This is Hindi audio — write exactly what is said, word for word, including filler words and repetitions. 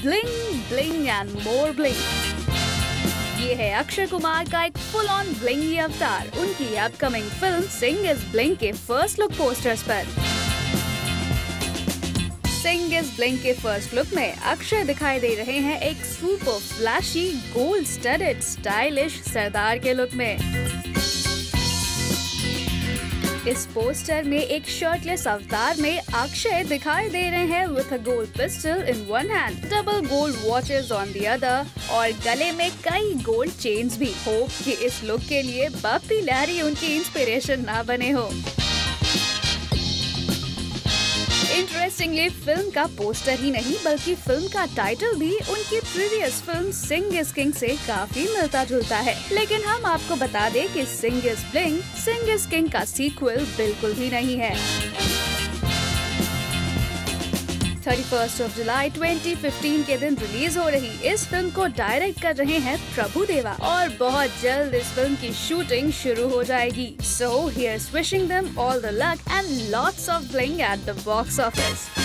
Bling bling and more bling. ये है अक्षय कुमार का एक फुल ऑन ब्लिंगी अवतार उनकी upcoming film Singh is Bling के फर्स्ट लुक पोस्टर्स पर। सिंग इज ब्लिंग के फर्स्ट लुक में अक्षय दिखाई दे रहे हैं एक super flashy gold studded stylish सरदार के लुक में। इस पोस्टर में एक शर्टलेस अवतार में अक्षय दिखाई दे रहे हैं with a gold pistol in one hand, double gold watches on the other और गले में कई गोल्ड चेन्स भी। होप कि इस लुक के लिए बप्पी लहरी उनकी इंस्पिरेशन ना बने हो। इंटरेस्टिंगली फिल्म का पोस्टर ही नहीं बल्कि फिल्म का टाइटल भी उनकी previous film Singh is King से काफी मिलता जुलता है। लेकिन हम आपको बता दें कि Singh is Bling Singh is King का सीक्वल बिल्कुल भी नहीं है। इकतीस ऑफ जुलाई ट्वेंटी फिफ्टीन के दिन रिलीज हो रही इस फिल्म को डायरेक्ट कर रहे हैं प्रभु देवा और बहुत जल्द इस फिल्म की शूटिंग शुरू हो जाएगी। So here's wishing them all the luck and lots of bling at the box office.